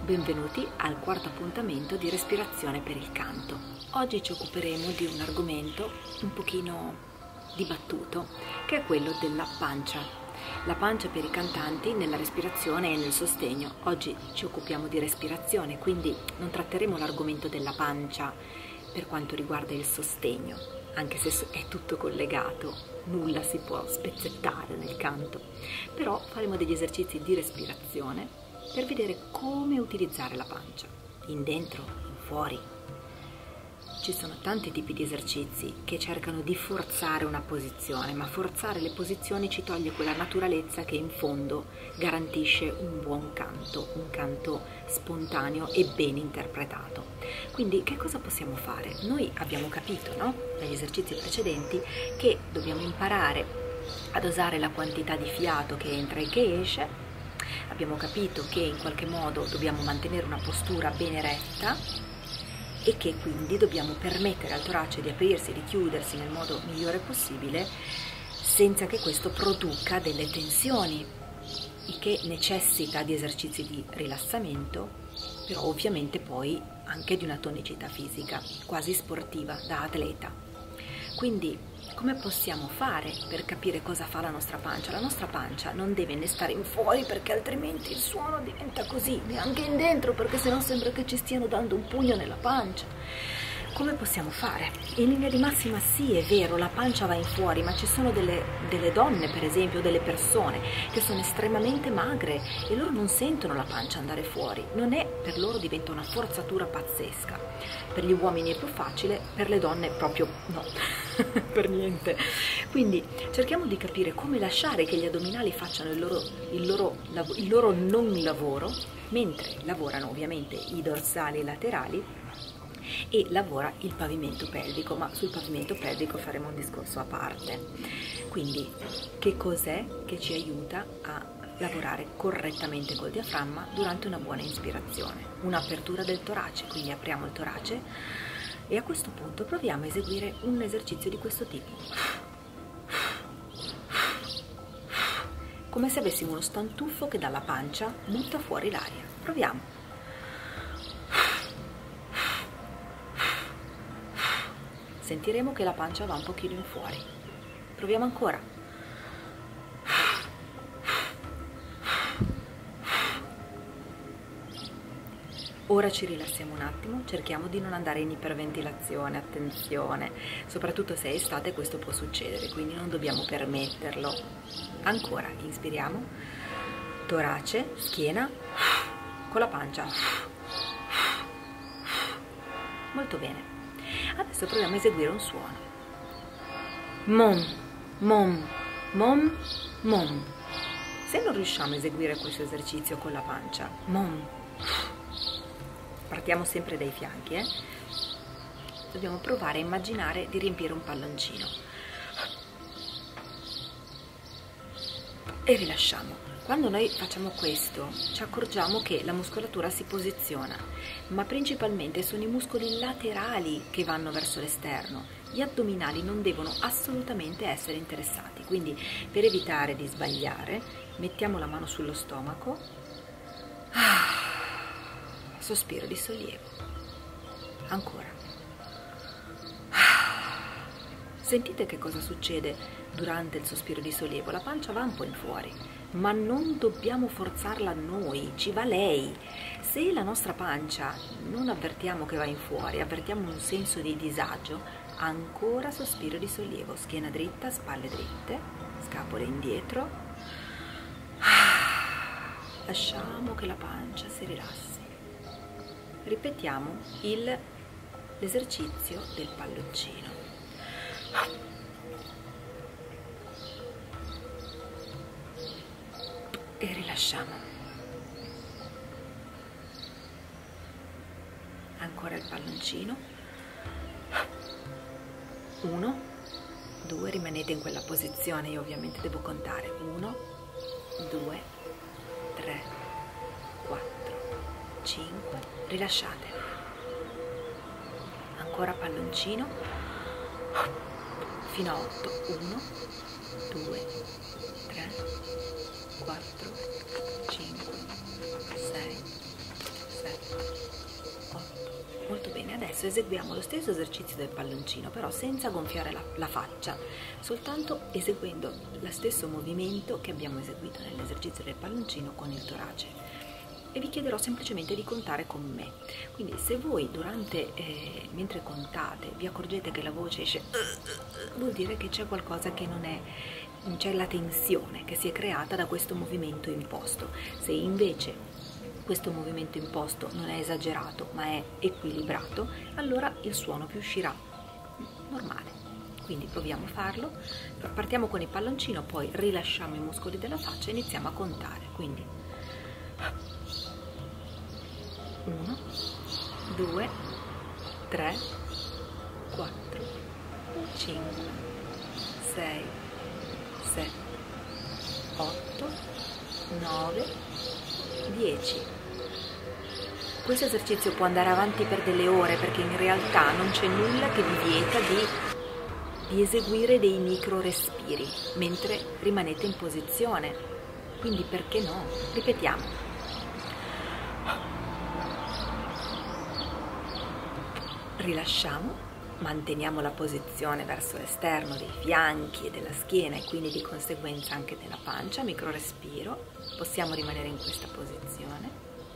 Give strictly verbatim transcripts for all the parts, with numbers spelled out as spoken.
benvenuti al quarto appuntamento di respirazione per il canto. Oggi ci occuperemo di un argomento un pochino dibattuto, che è quello della pancia. La pancia per i cantanti nella respirazione e nel sostegno. Oggi ci occupiamo di respirazione, quindi non tratteremo l'argomento della pancia per quanto riguarda il sostegno, anche se è tutto collegato, nulla si può spezzettare nel canto. Però faremo degli esercizi di respirazione per vedere come utilizzare la pancia, in dentro, in fuori. Ci sono tanti tipi di esercizi che cercano di forzare una posizione, ma forzare le posizioni ci toglie quella naturalezza che in fondo garantisce un buon canto, un canto spontaneo e ben interpretato. Quindi che cosa possiamo fare? Noi abbiamo capito, no? Negli esercizi precedenti che dobbiamo imparare a dosare la quantità di fiato che entra e che esce. Abbiamo capito che in qualche modo dobbiamo mantenere una postura ben eretta e che quindi dobbiamo permettere al torace di aprirsi e di chiudersi nel modo migliore possibile senza che questo produca delle tensioni, il che necessita di esercizi di rilassamento, però ovviamente poi anche di una tonicità fisica, quasi sportiva, da atleta. Quindi come possiamo fare per capire cosa fa la nostra pancia? La nostra pancia non deve né stare in fuori, perché altrimenti il suono diventa così, neanche in dentro, perché sennò sembra che ci stiano dando un pugno nella pancia. Come possiamo fare? In linea di massima sì, è vero, la pancia va in fuori, ma ci sono delle, delle donne, per esempio, delle persone che sono estremamente magre e loro non sentono la pancia andare fuori. Non è, per loro diventa una forzatura pazzesca. Per gli uomini è più facile, per le donne proprio no, per niente. Quindi cerchiamo di capire come lasciare che gli addominali facciano il loro, il loro, il loro non lavoro, mentre lavorano ovviamente i dorsali e i laterali, e lavora il pavimento pelvico, ma sul pavimento pelvico faremo un discorso a parte. Quindi che cos'è che ci aiuta a lavorare correttamente col diaframma durante una buona inspirazione? Un'apertura del torace, quindi apriamo il torace e a questo punto proviamo a eseguire un esercizio di questo tipo, come se avessimo uno stantuffo che dalla pancia butta fuori l'aria. Proviamo. Sentiremo che la pancia va un pochino in fuori. Proviamo ancora. Ora ci rilassiamo un attimo, cerchiamo di non andare in iperventilazione, attenzione, soprattutto se è estate questo può succedere, quindi non dobbiamo permetterlo. Ancora, inspiriamo, torace, schiena, con la pancia. Molto bene. Adesso proviamo a eseguire un suono. Mom, mom, mom, mom. Se non riusciamo a eseguire questo esercizio con la pancia, mom, partiamo sempre dai fianchi, eh? Dobbiamo provare a immaginare di riempire un palloncino. E rilasciamo. Quando noi facciamo questo, ci accorgiamo che la muscolatura si posiziona, ma principalmente sono i muscoli laterali che vanno verso l'esterno. Gli addominali non devono assolutamente essere interessati, quindi per evitare di sbagliare, mettiamo la mano sullo stomaco, ah, sospiro di sollievo, ancora. Sentite che cosa succede durante il sospiro di sollievo? La pancia va un po' in fuori, ma non dobbiamo forzarla noi, ci va lei. Se la nostra pancia non avvertiamo che va in fuori, avvertiamo un senso di disagio, ancora sospiro di sollievo, schiena dritta, spalle dritte, scapole indietro. Lasciamo che la pancia si rilassi. Ripetiamo il, l'esercizio del palloncino. E rilasciamo. Ancora il palloncino. Uno, due, rimanete in quella posizione, io ovviamente devo contare. Uno, due, tre, quattro, cinque, rilasciate. Ancora palloncino. Fino a otto. Uno, due, tre, quattro, cinque, sei, Adesso eseguiamo lo stesso esercizio del palloncino, però senza gonfiare la, la faccia, soltanto eseguendo lo stesso movimento che abbiamo eseguito nell'esercizio del palloncino con il torace. E vi chiederò semplicemente di contare con me. Quindi se voi durante, eh, mentre contate, vi accorgete che la voce esce, vuol dire che c'è qualcosa che non è, c'è la tensione che si è creata da questo movimento imposto. Se invece questo movimento imposto non è esagerato ma è equilibrato, allora il suono vi uscirà normale. Quindi proviamo a farlo. Partiamo con il palloncino, poi rilasciamo i muscoli della faccia e iniziamo a contare. Quindi uno, due, tre, quattro, cinque, sei, sette, otto, nove, dieci. Questo esercizio può andare avanti per delle ore perché in realtà non c'è nulla che vi vieta di, di eseguire dei micro respiri mentre rimanete in posizione. Quindi perché no? Ripetiamo. Rilasciamo, manteniamo la posizione verso l'esterno dei fianchi e della schiena e quindi di conseguenza anche della pancia, micro respiro, possiamo rimanere in questa posizione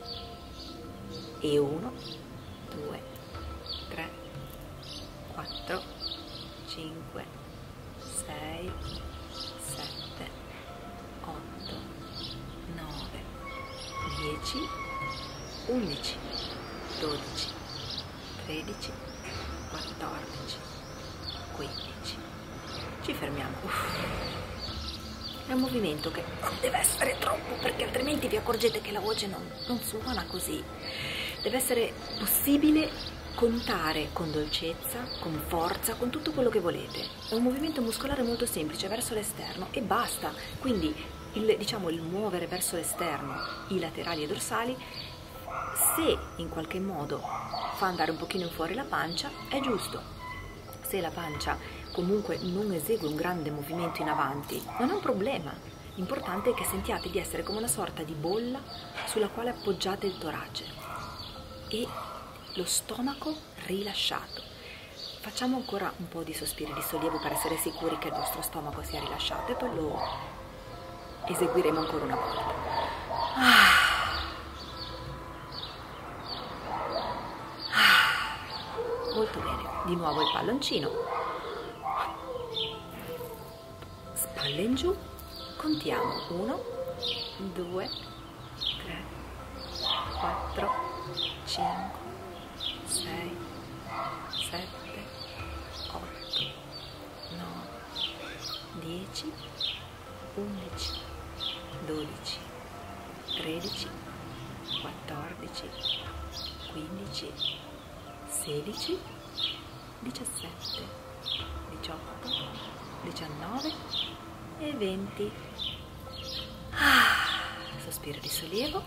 e uno, due, tre, quattro, cinque, sei, sette, otto, nove, dieci, undici, dodici, tredici, quattordici, quindici. Ci fermiamo. Uff. È un movimento che non deve essere troppo perché altrimenti vi accorgete che la voce non, non suona così. Deve essere possibile contare con dolcezza, con forza, con tutto quello che volete. È un movimento muscolare molto semplice verso l'esterno e basta. Quindi il, diciamo, il muovere verso l'esterno i laterali e dorsali, se in qualche modo fa andare un pochino in fuori la pancia, è giusto. Se la pancia comunque non esegue un grande movimento in avanti, non è un problema. L'importante è che sentiate di essere come una sorta di bolla sulla quale appoggiate il torace e lo stomaco rilasciato. Facciamo ancora un po' di sospiri di sollievo per essere sicuri che il vostro stomaco sia rilasciato e poi lo eseguiremo ancora una volta. Ah. Molto bene, di nuovo il palloncino, spalle in giù, contiamo uno, due, tre, quattro, cinque, sei, sette, otto, nove, dieci, undici, dodici, tredici, quattordici, quindici, sedici, diciassette, diciotto, diciannove e venti. Ah, sospiro di sollievo,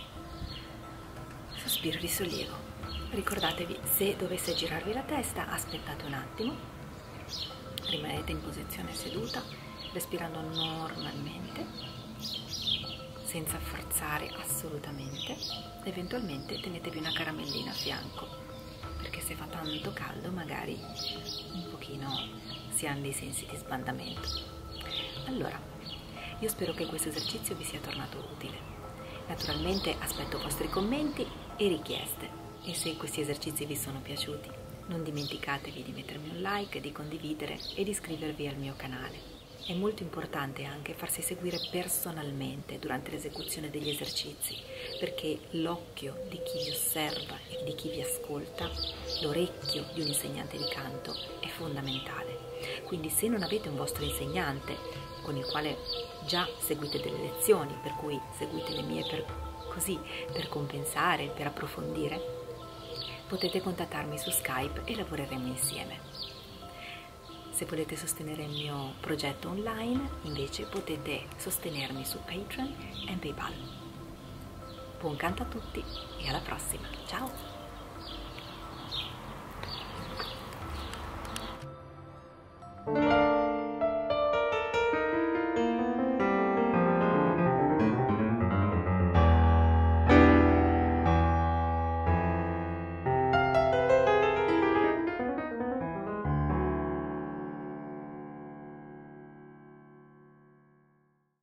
sospiro di sollievo. Ricordatevi, se dovesse girarvi la testa, aspettate un attimo, rimanete in posizione seduta, respirando normalmente, senza forzare assolutamente. Eventualmente tenetevi una caramellina a fianco, perché se fa tanto caldo magari un pochino si hanno dei sensi di sbandamento. Allora, io spero che questo esercizio vi sia tornato utile. Naturalmente aspetto vostri commenti e richieste e se questi esercizi vi sono piaciuti non dimenticatevi di mettermi un like, di condividere e di iscrivervi al mio canale. È molto importante anche farsi seguire personalmente durante l'esecuzione degli esercizi, perché l'occhio di chi vi osserva e di chi vi ascolta, l'orecchio di un insegnante di canto è fondamentale. Quindi se non avete un vostro insegnante con il quale già seguite delle lezioni, per cui seguite le mie per, così, per compensare, per approfondire, potete contattarmi su Skype e lavoreremo insieme. Se volete sostenere il mio progetto online, invece potete sostenermi su Patreon e PayPal. Buon canto a tutti e alla prossima. Ciao!